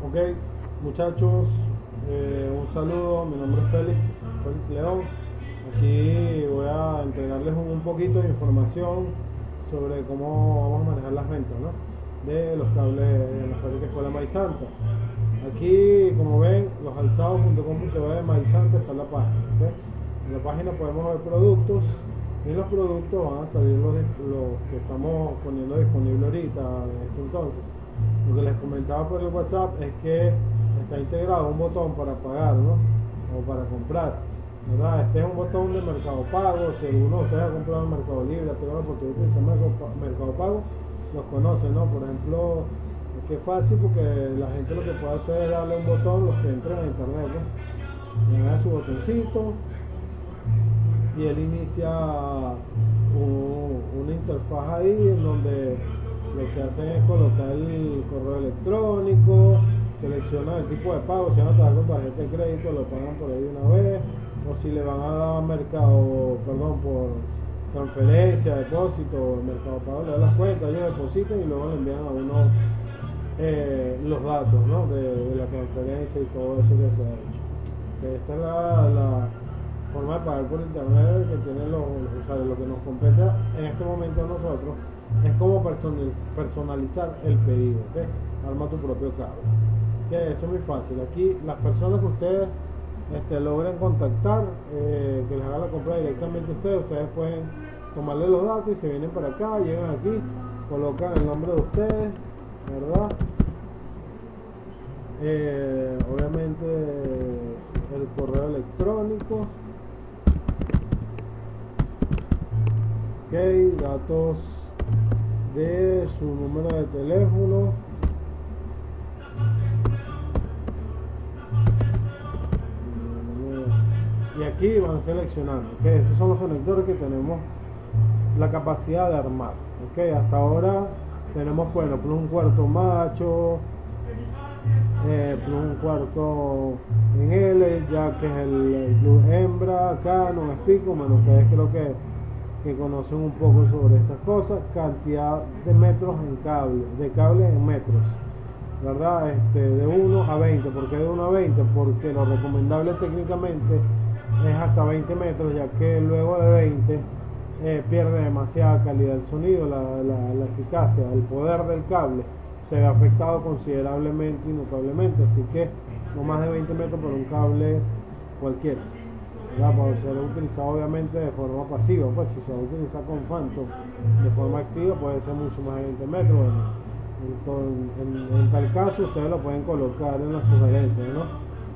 Ok, muchachos, un saludo, mi nombre es Félix León. Aquí voy a entregarles un poquito de información sobre cómo vamos a manejar las ventas, ¿no? De los cables en la fábrica Escuela Maíz Santa. Aquí, como ven, losalzados.com.be de Maíz Santa está la página, ¿ok? En la página podemos ver productos y en los productos van a salir los que estamos poniendo disponible ahorita, en este entonces. Lo que les comentaba por el WhatsApp es que está integrado un botón para pagar, ¿no? O para comprar, ¿verdad? Este es un botón de Mercado Pago. Si alguno de ustedes ha comprado en Mercado Libre, ha tenido la oportunidad de utilizar Mercado Pago, los conocen, ¿no? Por ejemplo, es que es fácil porque la gente lo que puede hacer es darle un botón, los que entran a internet, ¿no? Le da su botoncito y él inicia una interfaz ahí en donde lo que hacen es colocar el correo electrónico, selecciona el tipo de pago, si van a pagar con tarjeta de crédito lo pagan por ahí de una vez, o si le van a dar por transferencia, depósito, Mercado Pago le da las cuentas, ellos depositan y luego le envían a uno los datos, ¿no? de la transferencia y todo eso que se ha hecho. Esta es la forma de pagar por internet que tienen los usuarios. Lo que nos compete en este momento a nosotros es cómo personalizar el pedido, ¿okay? Arma tu propio cable. Que esto es muy fácil. Aquí las personas que ustedes logren contactar, que les haga la compra directamente a ustedes pueden tomarle los datos y se vienen para acá, llegan aquí, colocan el nombre de ustedes, ¿verdad? Obviamente el correo electrónico, ok, datos de su número de teléfono, y aquí van seleccionando, ok. Estos son los conectores que tenemos la capacidad de armar, ok. Hasta ahora tenemos, bueno, por un cuarto macho, plus un cuarto en L, ya que es el plus hembra, acá no me explico, bueno, ustedes creo que conocen un poco sobre estas cosas. Cantidad de metros en cable, de cable en metros, ¿verdad? De 1 a 20, ¿por qué de 1 a 20? Porque lo recomendable técnicamente es hasta 20 metros, ya que luego de 20 pierde demasiada calidad el sonido, la eficacia, el poder del cable se ve afectado considerablemente y notablemente, así que no más de 20 metros por un cable cualquiera, ¿verdad? Para ser utilizado obviamente de forma pasiva, pues si se va a utilizar con Phantom de forma activa puede ser mucho más de 20 metros. Bueno, en tal caso ustedes lo pueden colocar en las sugerencias, ¿no?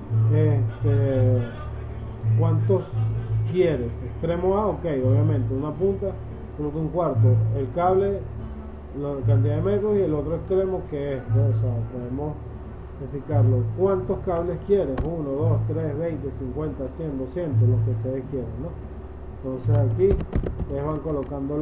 ¿Cuántos quieres? Extremo A, ok, obviamente una punta, creo que un cuarto, el cable, la cantidad de metros, y el otro extremo que es, ¿no? O sea, podemos especificarlo. ¿Cuántos cables quieres? 1, 2, 3, 20, 50, 100, 200, los que ustedes quieran, ¿no? Entonces aquí ustedes van colocando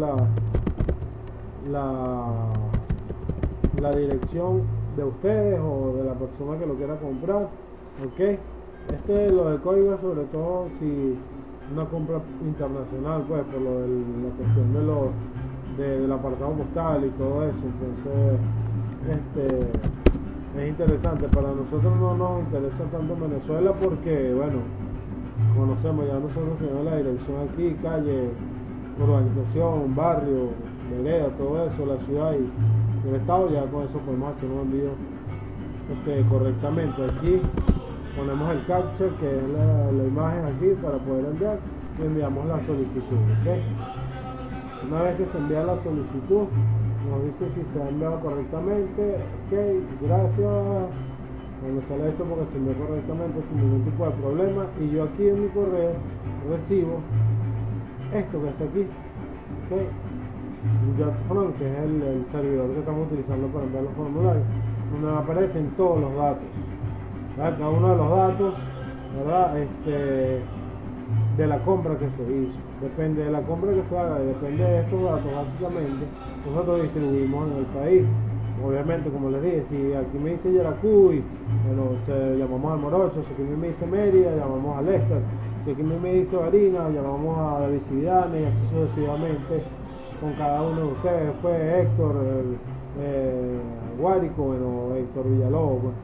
la dirección de ustedes o de la persona que lo quiera comprar, ok. Lo del código, sobre todo si una compra internacional, pues por la cuestión del apartado postal y todo eso. Entonces es interesante. Para nosotros no nos interesa tanto Venezuela porque, bueno, conocemos, ya nosotros tenemos la dirección aquí, calle, urbanización, barrio, vereda, todo eso, la ciudad y el estado, ya con eso podemos hacer un envío correctamente. Aquí ponemos el capture, que es la imagen aquí para poder enviar, y enviamos la solicitud, ¿okay? Una vez que se envía la solicitud nos dice si se ha enviado correctamente, ok, gracias. Cuando sale esto porque se envió correctamente sin ningún tipo de problema, y yo aquí en mi correo recibo esto que está aquí, okay. JotFront, que es el servidor que estamos utilizando para enviar los formularios, donde me aparecen todos los datos, ¿verdad? Cada uno de los datos, ¿verdad? De la compra que se hizo. Depende de la compra que se haga y depende de estos datos, básicamente nosotros distribuimos en el país. Obviamente, como les dije, si aquí me dice Yaracuy, bueno, llamamos al Morocho. Si aquí me dice Mérida, llamamos a Lester. Si aquí me dice Barina, llamamos a David Cividane, y así sucesivamente con cada uno de ustedes. Después Héctor Guárico, bueno, Héctor Villalobos, pues.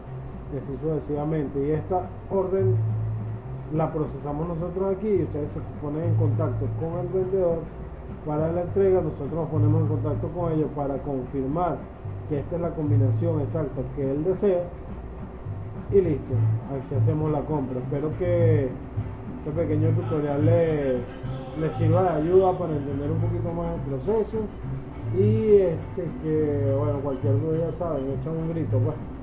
y así sucesivamente. Y esta orden la procesamos nosotros aquí y ustedes se ponen en contacto con el vendedor para la entrega. Nosotros nos ponemos en contacto con ellos para confirmar que esta es la combinación exacta que él desea y listo, así hacemos la compra. Espero que este pequeño tutorial le sirva de ayuda para entender un poquito más el proceso y que bueno, cualquier duda ya saben, echan un grito pues.